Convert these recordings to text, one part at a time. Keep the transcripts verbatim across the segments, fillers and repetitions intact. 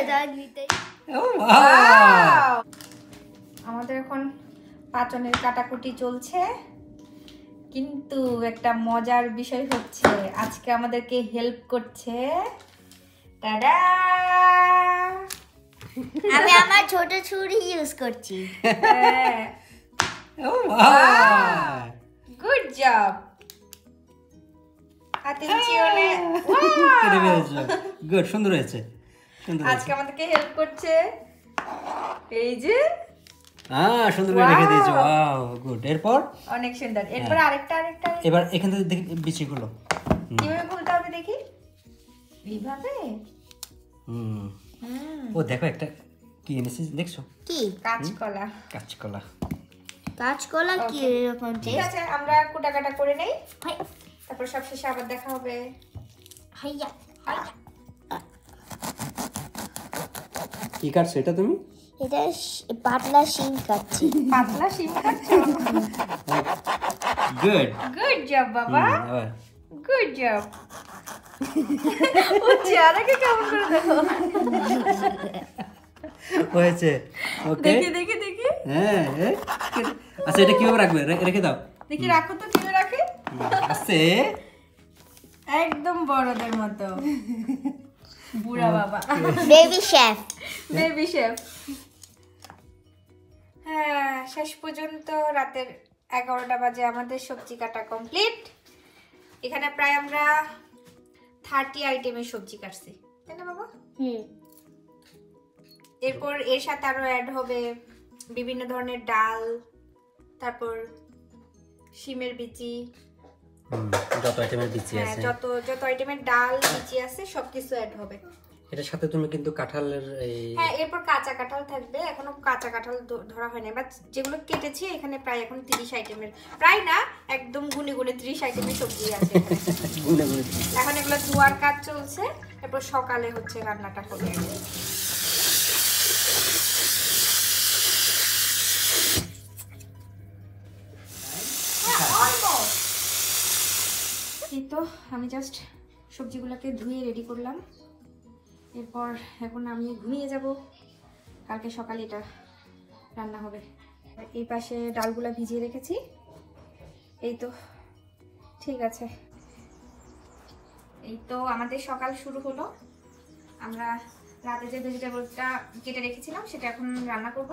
আমাদের এখন পাচনের কাটাকুটি চলছে, কিন্তু একটা মজার বিষয় হচ্ছে আজকে আমাদেরকে হেল্প করছে দাদা। আমি আমার ছোট ছুরি ইউজ করছি। Good job. Attenzione. গুড, সুন্দর হয়েছে। আজকে আমাদেরকে হেল্প করছে এই যে হ্যাঁ, সুন্দর করে রেখে দিয়েছো। Wow, good. এরপর অনেক সুন্দর। এরপর আরেকটা আরেকটা এবার এখান থেকে দেখি বিচিগুলো কিভাবে খুলতে হবে দেখি। এইভাবে। হুম ও দেখো একটা কি এনেছি দেখছো? কি? কাঁচকলা। কাঁচকলা। কাঁচকলা কি এরকম? ঠিক আছে, আমরা কুটা কাটা করে নেই, তারপর সব শেষে আবার দেখা হবে। হাইয়া কি কাটছো এটা তুমি? এটা পাতলা শিম কাটছি। পাতলা শিম কাটছো? গুড গুড জব বাবা, গুড জব। ও চেহারাকে কেমন করে দেখো। হয়েছে। ওকে, দেখি দেখি দেখি। হ্যাঁ, আচ্ছা এটা কিভাবে রাখবে? রেখে দাও। দেখি রাখো তো, কিভাবে রাখে? আছে একদম বড়দের মতো। বুড়া বাবা, বেবি শেফ, বেবি শেফ। হ্যাঁ, শেষ পর্যন্ত রাতের এগারোটা বাজে আমাদের সবজি কাটা কমপ্লিট। এখানে প্রায় আমরা থার্টি আইটেমের সবজি কাটছি, তাই না বাবা? হুম। এরপর এর সাথে আরো অ্যাড হবে বিভিন্ন ধরনের ডাল, তারপর শিমের বিচি, যত আইটেমের বিচি আছে, যত যত আইটেমের ডাল বিচি আছে সবকিছু অ্যাড হবে। এটার সাথে তুমি কিন্তু কাঁঠালের এই হ্যাঁ, এরপর কাঁচা কাঁঠাল থাকবে। এখনো কাঁচা কাঁঠাল ধরা হয়নি, বাট যেগুলো কেটেছি এখানে প্রায় এখন তিরিশ আইটেমের, প্রায় না একদম গুনে গুনে ত্রিশ আইটেমের সবজি আছে। গুনে গুনে এখন এগুলো ধোয়ার কাজ চলছে, এরপর সকালে হচ্ছে রান্নাটা হবে। এই তো আমি জাস্ট সবজিগুলোকে ধুয়ে রেডি করলাম, এরপর এখন আমি ঘুমিয়ে যাব। কালকে সকালে এটা রান্না হবে। এই পাশে ডালগুলো ভিজিয়ে রেখেছি। এই তো ঠিক আছে, এই তো আমাদের সকাল শুরু হলো। আমরা রাতে যে ভেজিটেবলটা কেটে রেখেছিলাম সেটা এখন রান্না করব।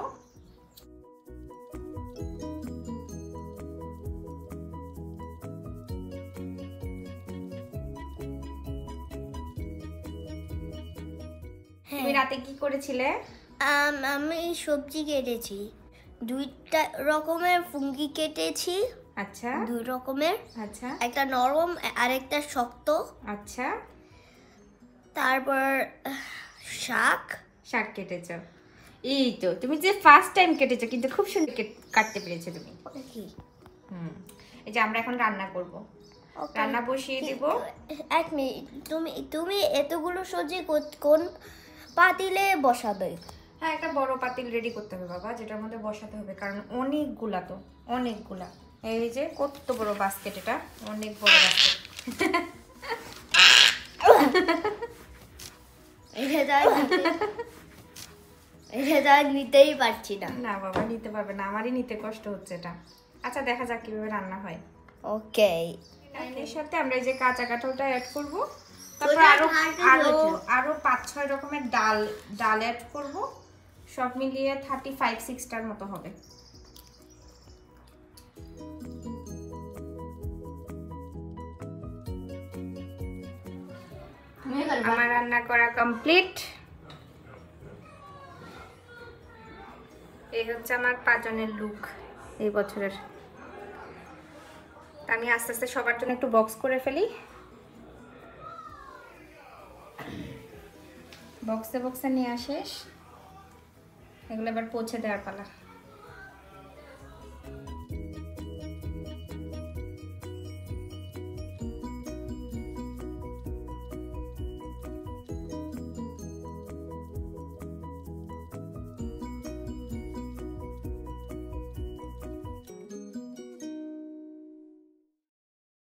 তুমি রাতে কি করেছিলে? আমি সবজি কেটেছি, দুইটা রকমের ফুঙ্গি কেটেছি। আচ্ছা, দুই রকমের। আচ্ছা, একটা নরম আর একটা শক্ত। আচ্ছা, তারপর শাক শাক কেটেছো। এই তো তুমি যে ফার্স্ট টাইম কেটেছো, কিন্তু খুব সুন্দর কাটতে পেরেছো তুমি। কি? হুম, এই যে আমরা এখন রান্না করব, রান্না বসিয়ে দিব। এক মিনিট, তুমি তুমি এতগুলো সবজি কোন পাতিলে বসাবে? হ্যাঁ, একটা বড় পাতিল রেডি করতে হবে বাবা, যেটার মধ্যে বসাতে হবে, কারণ অনেকগুলা তো অনেকগুলা। এই যে কত বড় বাস্কেট, এটা অনেক বড় বাস্কেট। এটা নিতেই পারছি না। না বাবা, নিতে পারবে না, আমারই নিতে কষ্ট হচ্ছে এটা। আচ্ছা, দেখা যাক কিভাবে রান্না হয়। ওকে, এর সাথে আমরা এই যে কাঁচা কাঁঠালটা অ্যাড করব, তারপর আরো আরো আরো পাঁচ ছয় রকমের ডাল ডাল অ্যাড করব। সব মিলিয়ে থার্টি ফাইভ সিক্সটার মতো হবে। আমার রান্না করা কমপ্লিট। এই হচ্ছে আমার পাঁচজনের লুক এই বছরের। আমি আস্তে আস্তে সবার জন্য একটু বক্স করে ফেলি। বক্সে বক্সে নিয়ে আসিস, এগুলো এবার পৌঁছে দেওয়ার পালা।